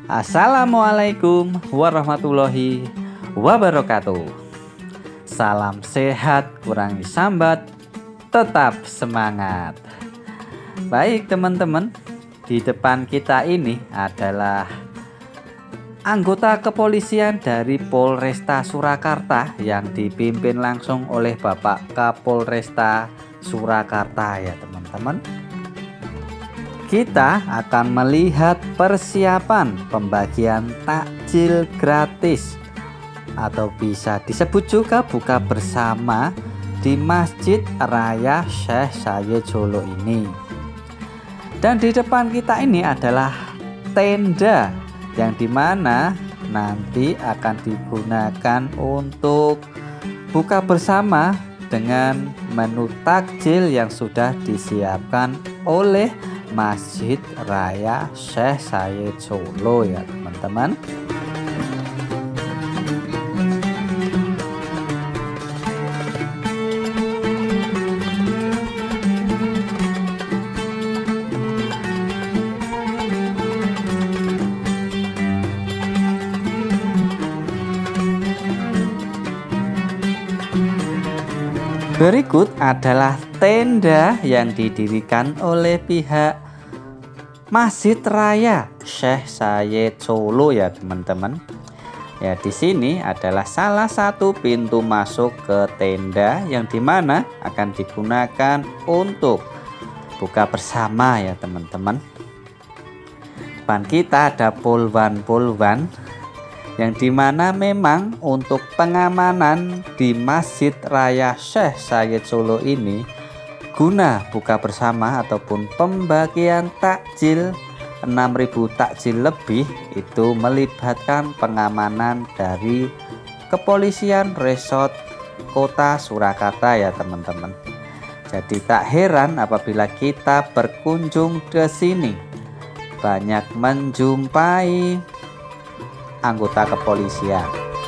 Assalamualaikum warahmatullahi wabarakatuh. Salam sehat, kurangi sambat, tetap semangat. Baik teman-teman, di depan kita ini adalah anggota kepolisian dari Polresta Surakarta yang dipimpin langsung oleh Bapak Kapolresta Surakarta ya teman-teman. Kita akan melihat persiapan pembagian takjil gratis atau bisa disebut juga buka bersama di Masjid Raya Syekh Sayyid Solo ini. Dan di depan kita ini adalah tenda yang dimana nanti akan digunakan untuk buka bersama dengan menu takjil yang sudah disiapkan oleh Masjid Raya Syekh Sayyid Solo ya teman-teman. Berikut adalah tenda yang didirikan oleh pihak Masjid Raya Syekh Sayyid Solo ya teman-teman. Ya, di sini adalah salah satu pintu masuk ke tenda yang dimana akan digunakan untuk buka bersama ya teman-teman. Depan kita ada polwan-polwan yang dimana memang untuk pengamanan di Masjid Raya Syekh Sayyid Solo ini guna buka bersama ataupun pembagian takjil 6.000 takjil lebih itu melibatkan pengamanan dari Kepolisian Resort Kota Surakarta ya teman-teman. Jadi tak heran apabila kita berkunjung ke sini banyak menjumpai anggota kepolisian.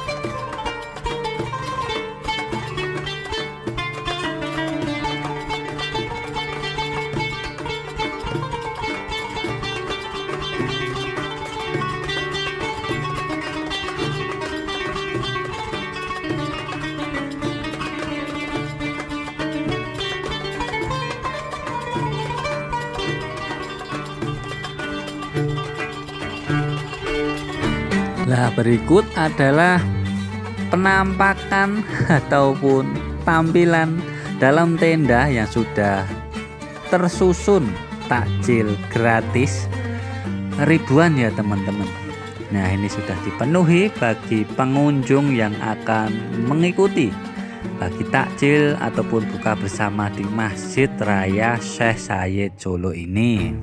Nah, berikut adalah penampakan ataupun tampilan dalam tenda yang sudah tersusun takjil gratis ribuan ya teman-teman. Nah, ini sudah dipenuhi bagi pengunjung yang akan mengikuti bagi takjil ataupun buka bersama di Masjid Raya Syekh Sayyid Solo ini.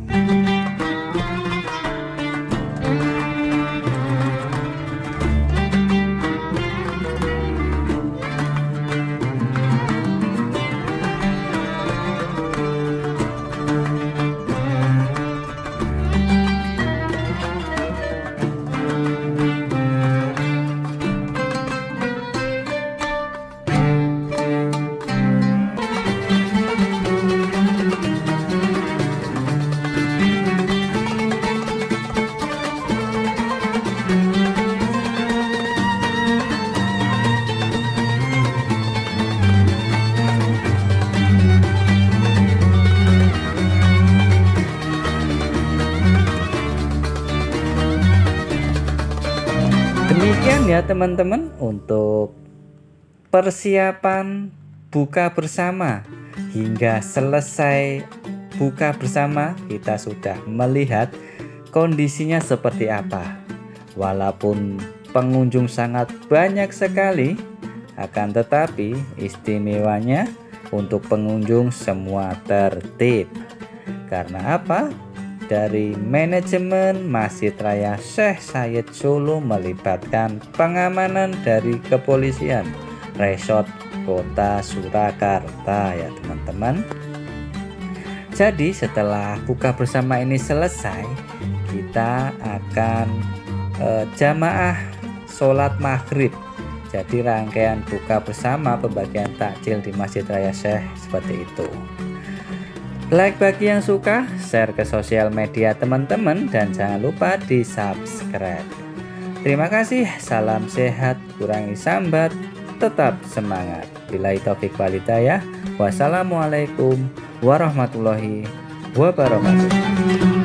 Demikian ya teman-teman untuk persiapan buka bersama. Hingga selesai buka bersama kita sudah melihat kondisinya seperti apa. Walaupun pengunjung sangat banyak sekali, akan tetapi istimewanya untuk pengunjung semua tertib. Karena apa? Dari manajemen Masjid Raya Syekh Sayyid Solo melibatkan pengamanan dari Kepolisian Resort Kota Surakarta ya teman-teman. Jadi setelah buka bersama ini selesai, kita akan jamaah sholat maghrib. Jadi rangkaian buka bersama pembagian takjil di Masjid Raya Syekh seperti itu. Like bagi yang suka, share ke sosial media teman-teman, dan jangan lupa di subscribe. Terima kasih, salam sehat, kurangi sambat, tetap semangat. Billahi taufik wal hidayah. Wassalamualaikum warahmatullahi wabarakatuh.